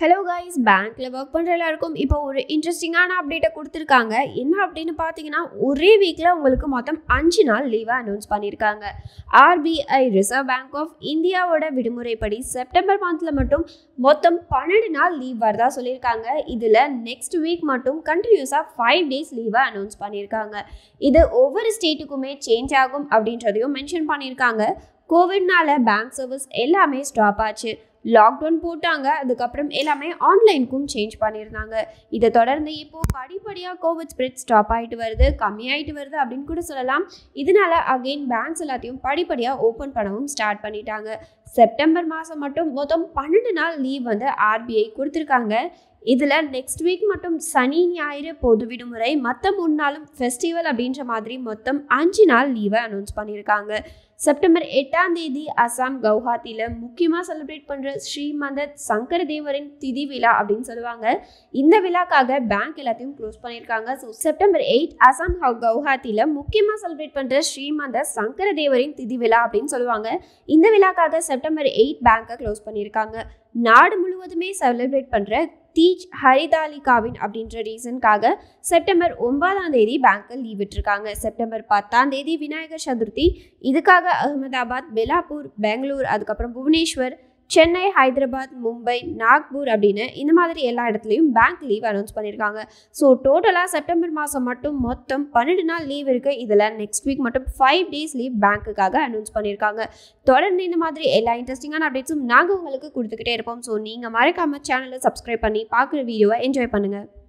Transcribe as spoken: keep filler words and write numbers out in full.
Hello guys, பேங்க்ல work பண்ணுற எல்லாருக்கும் இப்போ ஒரு இன்ட்ரெஸ்டிங்கான அப்டேட்டை கொடுத்துருக்காங்க. என்ன அப்படின்னு பார்த்தீங்கன்னா, ஒரே வீக்கில் உங்களுக்கு மொத்தம் அஞ்சு நாள் லீவாக அனௌன்ஸ் பண்ணியிருக்காங்க. ஆர்பிஐ ரிசர்வ் பேங்க் ஆஃப் இந்தியாவோட விடுமுறைப்படி செப்டம்பர் மந்தில் மட்டும் மொத்தம் பன்னெண்டு நாள் லீவ் வரதா சொல்லியிருக்காங்க. இதில் நெக்ஸ்ட் வீக் மட்டும் கண்டினியூஸாக ஃபைவ் டேஸ் லீவாக அனௌன்ஸ் பண்ணியிருக்காங்க. இது ஒவ்வொரு ஸ்டேட்டுக்குமே சேஞ்ச் ஆகும் அப்படின்றதையும் மென்ஷன் பண்ணியிருக்காங்க. கோவிட்னால பேங்க் சர்வீஸ் எல்லாமே ஸ்டாப் ஆச்சு, லாக்டவுன் போட்டாங்க. அதுக்கப்புறம் எல்லாமே ஆன்லைனுக்கும் சேஞ்ச் பண்ணியிருந்தாங்க. இதை தொடர்ந்து இப்போது படிப்படியாக கோவிட் ஸ்ப்ரெட் ஸ்டாப் ஆகிட்டு வருது, கம்மியாயிட்டு வருது அப்படின்னு கூட சொல்லலாம். இதனால அகெயின் பேங்க்ஸ் எல்லாத்தையும் படிப்படியாக ஓப்பன் பண்ணவும் ஸ்டார்ட் பண்ணிட்டாங்க. செப்டம்பர் மாதம் மட்டும் மொத்தம் பன்னெண்டு நாள் லீவ் வந்து ஆர்பிஐ கொடுத்துருக்காங்க. இதில் நெக்ஸ்ட் வீக் மட்டும் சனி ஞாயிறு பொது விடுமுறை, மற்ற மூணு நாளும் ஃபெஸ்டிவல் அப்படின்ற மாதிரி மொத்தம் அஞ்சு நாள் லீவை அனௌன்ஸ் பண்ணியிருக்காங்க. செப்டம்பர் எட்டாம் தேதி அசாம் கவுஹாத்தியில் முக்கியமாக செலிப்ரேட் பண்ணுற ஸ்ரீமந்த் சங்கர தேவரின் திதி விழா அப்படின்னு சொல்லுவாங்க. இந்த விழாக்காக பேங்க் எல்லாத்தையும் க்ளோஸ் பண்ணியிருக்காங்க. ஸோ செப்டம்பர் எயிட் அசாம் கவுஹாத்தியில் முக்கியமாக செலிப்ரேட் பண்ணுற ஸ்ரீமந்த் சங்கர தேவரின் திதி விழா அப்படின்னு சொல்லுவாங்க. இந்த விழாக்காக செப்டம்பர் எயிட் பேங்கை க்ளோஸ் பண்ணியிருக்காங்க. நாடு முழுவதுமே செலிப்ரேட் பண்ணுற தீஜ் ஹரிதாலிகாவின் அப்படின்ற ரீசனுக்காக செப்டம்பர் ஒன்பதாம் தேதி பேங்க்கில் லீவ் விட்டுருக்காங்க. செப்டம்பர் பத்தாம் தேதி விநாயகர் சதுர்த்தி, இதுக்காக அகமதாபாத், பெலாப்பூர், பெங்களூர், அதுக்கப்புறம் புவனேஸ்வர், சென்னை, ஹைதராபாத், மும்பை, நாக்பூர் அப்படின்னு இந்த மாதிரி எல்லா இடத்துலையும் பேங்க் லீவ் அனௌன்ஸ் பண்ணியிருக்காங்க. ஸோ டோட்டலாக செப்டம்பர் மாதம் மட்டும் மொத்தம் பன்னெண்டு நாள் லீவ் இருக்குது. இதில் நெக்ஸ்ட் வீக் மட்டும் ஃபைவ் டேஸ் லீவ் பேங்க்குக்காக அனௌன்ஸ் பண்ணியிருக்காங்க. தொடர்ந்து இந்த மாதிரி எல்லா இன்ட்ரெஸ்டிங்கான அப்டேட்ஸும் நாங்கள் உங்களுக்கு கொடுத்துக்கிட்டே இருப்போம். ஸோ நீங்கள் மறக்காம சேனலை சப்ஸ்கிரைப் பண்ணி பார்க்குற வீடியோவை என்ஜாய் பண்ணுங்கள்.